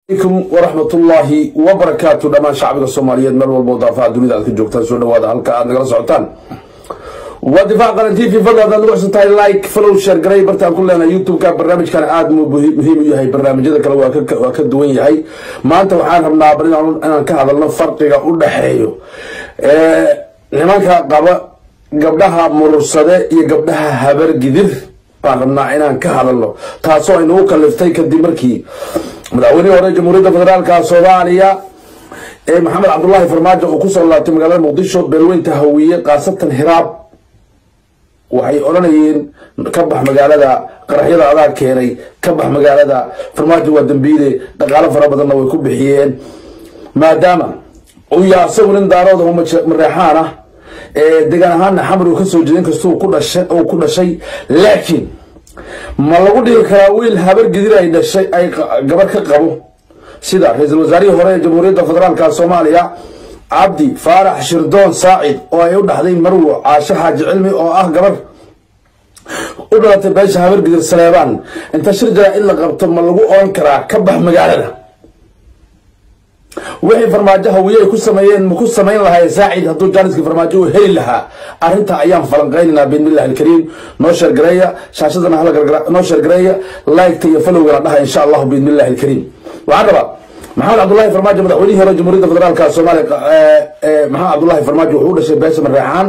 عليكم ورحمة الله وبركاته. دمان شعبك الصوماليين مر والمضافة الدنيا ذلك جوكتان سونا وهذا هلكا نقرأ سعوتان ودفاع قناتي في فضل هذا الوقت تاي لايك فلو شير قريب برتان كلنا يوتيوب كان برنامج كان عاد مهم يهي برنامج هذا كلا وكدوين يهي ما أنت وحان ربنا برنا أنا كهذا الفرق يقول حيو لماك قبلها مرصدة قبلها هبر جديد ربنا أنا كهذا الله تاسو إنه كلفتي كديمركي مدعوني ورئيس جمهورية الفدرالية الصومالية محمد عبد الله فرماجة وكسر الله تمجال مقدشة بلوين تهوية قاصة هراب وحي أورانيين كبح مجالدا قرحيدا على كيري كبح مجالدا فرماجة ودنبيلي دقالة فرابضنا ويكون بحيين ما دام ويا صورين دارودهم من ريحانة دقان هانا حمرو كسو جدين كستو كل شيء لكن ما لو دي كراويل هبر جدير أي شيء أي قبر كقبو سيدا رئيس الوزراء هو رئيس جمهورية الفدرالية الصومالية عبدي فارح شردون صاعد أو يود حدين مروع عاش حاج علمي أو قبر قبلت باش هبر جدير سليمان أنت شرجع إلا قبط ما لو أنكرا كبح مجالنا وحي فرماجة هوية مكو سمين لها يساعد هدو جانسك فرماجة هي لها أرنتا أيام فلنقيننا بإذن الله الكريم نوشر قرية شاشتنا هلا نوشر قرية لايك تيفلو قرأناها إن شاء الله بإذن الله الكريم وعندما محمد عبد الله فرماجة مدعونيه رئيس جمهورية الفدرالية الصومالية محمد عبد الله فرماجة وحود شيء باسم الريحان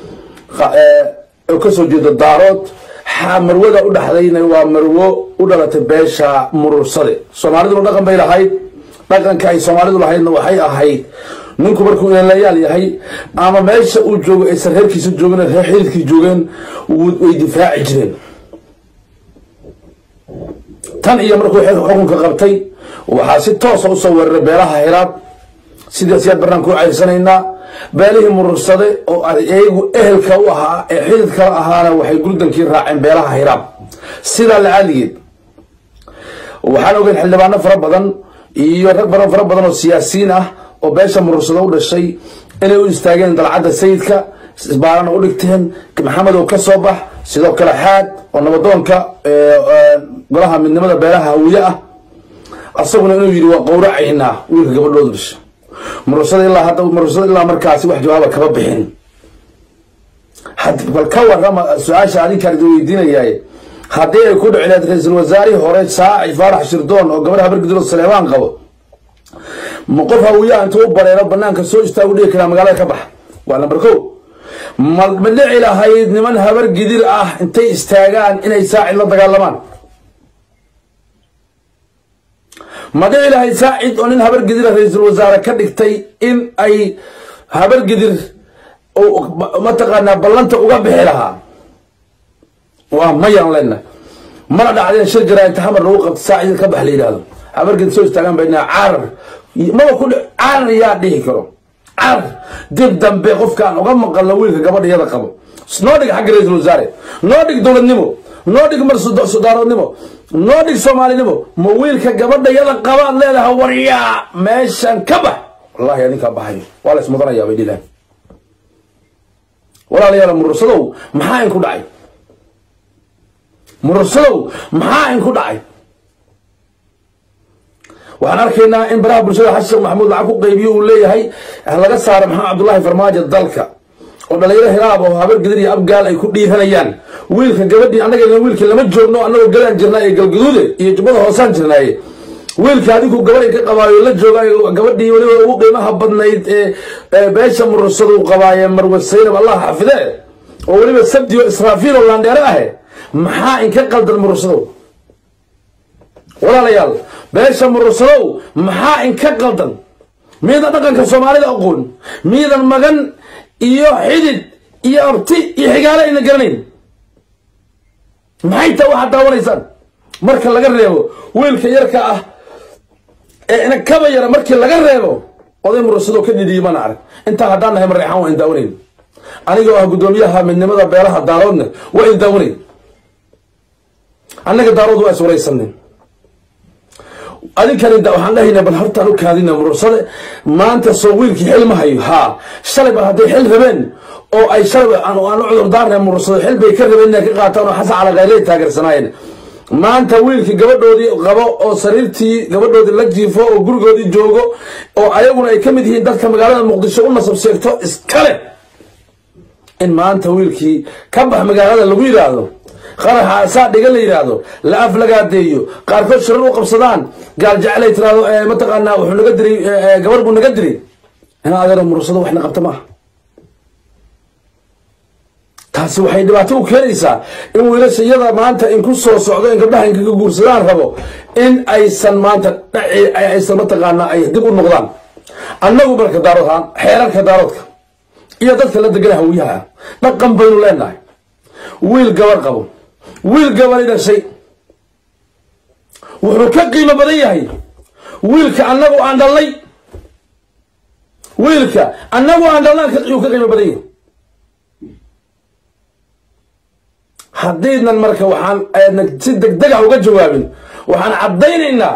وكسو جيد الدارات مروة أودا حدينا ومروة أودا لتباشا مرصدة صومالية ونقم بيلا هاي dhaqanka ay Soomaalidu lahaydna waxay ahayd ninku markuu ilaaliyaal yahay ama meesha uu joogo ay sarheerkiisa joogana xiriirkii joogeen way difaaci jireen tan iyo markuu xukunka qabtay waxa si toos ah u soo weeraray beelaha Hiraab sidaasiyad barnaamijku caysanayna beelihii murursade oo ayagu ehelka u ahaa ee xiriirka ahaana waxay gurdankii raaceen beelaha Hiraab sida la caadiyeed waxaan ogeyn xildhibaano fara badan iyo rag fara badan oo siyaasiin ah oo beesha murursada u dhashay inay u istaageen dalcadda sayidka isbaaran u dhigteen maxamed oo ka soo bax sidoo kale xaad oo nabadoonka golaha midnimada beelaha hawiye ah asaguna inuu yiri waa qowracayna wiilka gabadhooda dhashay murursada ilaa markaasi wax jawaab kaba bixin had bal ka warama su'aasha adinka weydiinayay haddii ay ku dhicinaad ra'iisul wasaarihi hore Saaci Faarax Shirdoon oo gabadha habar gidiro Saleemaan qabo ma qof hawiya intuu bareero banaanka soo istaagu dhigi kara magaalada ka bax waa number 2 ma dhici lahayd niman habar gidir ah intay istaagaan inay Saaci la dagaalamaan ma dhici lahayd Saaci oo nin habar gidir ra'iisul wasaare ka dhigtay in ay habar gidir oo ma taqaana ballanta uga bixi lahaa وما ينلنا مرة بعدين شجرة يتحمل روق ساعد كبح لي هذا أمريكا تسوي استعمال بيننا عار ما كل عار يا ديكرو عار جدا بيقف كان وقام قلويك قبل يلا قبل نودك حق رئيس الوزراء نودك دولة نمو نودك مرس صدارة نمو نودك سومالي نمو مويلك قبل يلا قبل لا هوريا ماشان كبح والله يعني كبحي ولا اسمه ضنا يا بدي له ولا يلا مرسلو محاين كدعي مرسلو محاين كدعي waxaan arkaynaa in baraha bulshada xasan maxamuud lacag ku qaybiyo uu leeyahay laga saaro maxamed cabdullaahi farmaajo dalka oo dhalinyaro Hiraab oo habar gidir iyo abgaal ay ku dhiiranayaan wiilka gabadhii anaga wiilka lama joogno anagoo galaan jirnaa ee galgaduude iyo jubada hoosaan jirnaa wiilka adigu gabadhay ka qabaayo la joogayo gabadhii waliba ugu qiimaha badnayd ee beesha mursadu qabaayo marwasaynab Allah xafidee oo waliba sabdiyo israafiil oo landheere ah maxaa in ka qaldan mursado walaalayaal beesha mursado maxaa in ka qaldan miida dhaqanka Soomaalida aqoon miidan magan iyo xidid iyo abti iyo xigaale ina garanin maxay taa waxa daawanaysan marka laga reebo wiilka yarka ah ee ina kaba yara markii laga reebo oday mursado ka diidiiman arag inta hadaan nahay marreexan waa in daawanayn aniga oo gudoomiyaha midnimada beelaha daaroodna waa in daawanayn annaga daarood waa iswaraysanay adinkan waxaan dhahaynaa bal hortaan u kaadina murursade maanta soo wiilkii xil ma hayo haa shalay bal hadday xil rabeen oo ay shalay aan u cudur daarnay murursade xil bay ka rabeen inay ka qaataan oo xasan cala khayray taageersanaayeen maanta wiilkii gabadhoodii qabo oo sariirtii gabadhoodii la jiifo oo gurigoodii joogo oo ayaguna ay ka mid yihiin dadka magaalada muqdisho u nasab sheegto iskale in maanta wiilkii ka bax magaalada lagu yiraahdo qaraxa saa dhiga la yiraahdo la aflagaadeeyo qaarkood shirar u qabsadaan gaal jaclay tiraado mataqaanaa wuxuu naga diray gabar buu naga diray ana adeer mursado waxna qabta ma taasi waxay dhibaato u keenaysaa in wiilashayada maanta in ku soo socdo in gabdhaha in kaga guursadaan rabo in aysan maanta aysan mataqaanaa ay dib u noqdaan annagu marka daaroodhaan xeerarka daaroodka iyo dadka la degan hawiyaha dhaqan baynu leenahay wiil gabar qabo wiil gabar dhashay wuxuu ka qiimo badan yahay wiilka annagu aan dhalnay wiilka annagu aan dhalnay ka qiimo badan yahay haddaynan marka waxaan si degdeg ah uga jawaabin waxaan caddaynaynaa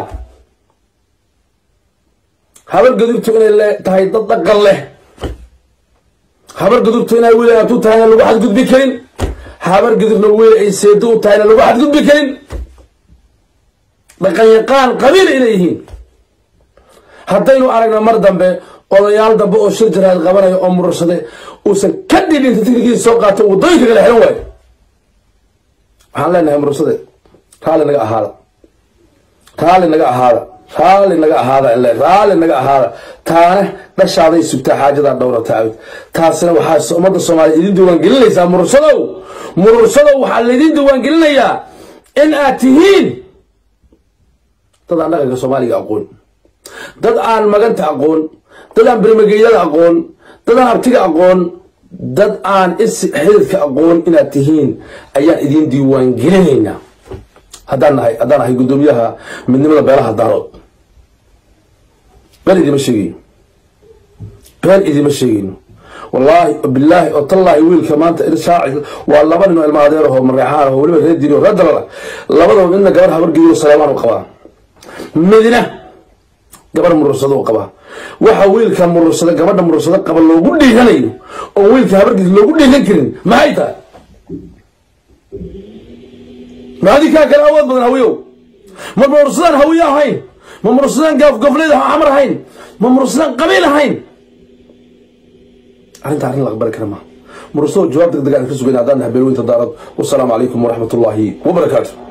habar gadurtu inay tahay dad dhaqan leh habar gadurtu inay wiil aad u tahayna lagu xadgudbi karin habar gadurna wiil ay seedo u tahayna lagu xadgudbi karin dhaqan yaqaan qabiil inay yihiin haddaynu aragna mar dambe odayaal dambe oo shir jaraad qabanayo oo murursade uusan ka dhibin tikrigiisa soo qaato waddooyinka kala xiran waayo waxaan leenahay murursade raalli naga ahaada raalli naga ahaada raalli naga ahaada raalli naga ahaada taana dhashaaday sugtaa xaajadaa dhowrataa taasina waxaa ummadda soomaaliya idin diiwaan gelinaysaa murursadow waxaa laydin diiwaan gelinayaa in aad tihiin dad aan dhaqanka soomaaliga aqoon dad aan maganta aqoon dad aan bermageydada aqoon dad aan abtiga aqoon dad aan xididka aqoon inaad tihiin ayaan idin diiwaan gelinaynaa haddaan nahay guddoomiyaha midnimada beelaha daarood been idima sheegayno wallaahi bilaahi oo tallaahi wiilka maanta irshaaci waa laba nin oo ilma adeeraho mareexaan oo weliba reer diri oo reer dalala labadaba midna gabar habar geeyo salaamaan u qabaa midna gabar murursado u qabaa waxa wiilka murursada gabadha murursada qaba loogu dhiiranayo oo wiilka habarkiisa loogu dhiiran karin maxay tahay ma adinkaa kale awood badan hawiyow ma murursadaan hawiyo ahayn ma murursadaan gaafgofleed xamar ahayn ma murursadaan qabiil ahayn arrinta arrin la aqbali kara ma murursado jawaab degdeg aan ka sugayn haddaan nahay beelweynta daarad wasalaamu calaykum waraxmatullaahi wabarakaatu